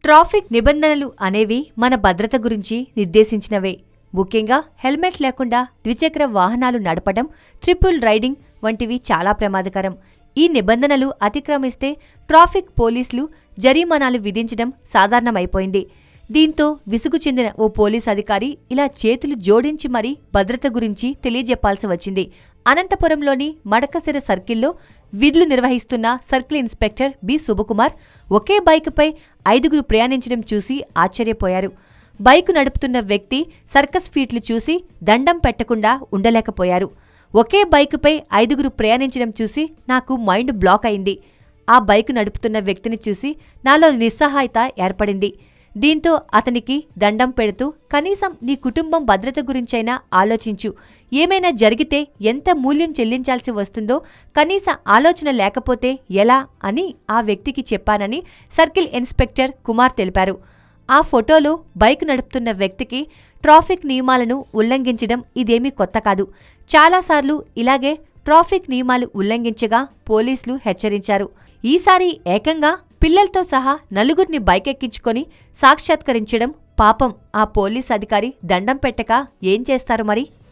Traffic నిబంధనలు అనేవి మన భద్రత గురించి నిర్దేశించినవే. ముఖ్యంగా హెల్మెట్ లేకుండా ద్విచక్ర వాహనాలు నడపడం, ట్రిపుల్ రైడింగ్ వంటివి చాలా ప్రమాదకరం. ఈ నిబంధనలు అతిక్రమిస్తే ట్రాఫిక్ పోలీసులు జరిమానాలు విధించడం సాధారణమైపోయింది. దీంతో విసుగు చెందిన ఓ పోలీస్ అధికారి ఇలా చేతులు జోడించి మరీ భద్రత గురించి తెలియజెప్పాల్సి వచ్చింది. అనంతపురంలోని మడకసిర సర్కిల్లో విధులు నిర్వహిస్తున్న సర్కిల్ ఇన్స్పెక్టర్ బి శుభకుమార్ ఒకే బైకుపై 5గురు ప్రయాణించడం చూసి ఆశ్చర్యపోయారు. బైకు నడుపుతున్న వ్యక్తి సర్కస్ ఫీట్లు చూసి దండం పెట్టకుండా ఉండలేకపోయారు. ఒకే బైకుపై 5గురు ప్రయాణించడం చూసి నాకు మైండ్ బ్లాక్ అయింది. ఆ బైకు నడుపుతున్న వ్యక్తిని చూసి నాలో నిస్సహాయత ఏర్పడింది. దీంతో అతనికి దండం పెడుతూ కనీసం నీ కుటుంబం భద్రత గురించైనా ఆలోచించు, ఏమైనా జరిగితే ఎంత మూల్యం చెల్లించాల్సి వస్తుందో కనీస ఆలోచన లేకపోతే ఎలా అని ఆ వ్యక్తికి చెప్పానని సర్కిల్ ఇన్స్పెక్టర్ కుమార్ తెలిపారు. ఆ ఫోటోలో బైక్ నడుపుతున్న వ్యక్తికి ట్రాఫిక్ నియమాలను ఉల్లంఘించడం ఇదేమీ కొత్త కాదు. చాలాసార్లు ఇలాగే ట్రాఫిక్ నియమాలు ఉల్లంఘించగా పోలీసులు హెచ్చరించారు. ఈసారి ఏకంగా పిల్లలతో సహా 4గురిని బైకెక్కించుకొని సాక్షాత్కరించడం పాపం. ఆ పోలీస్ అధికారి దండం పెట్టక ఏం చేస్తారు మరి?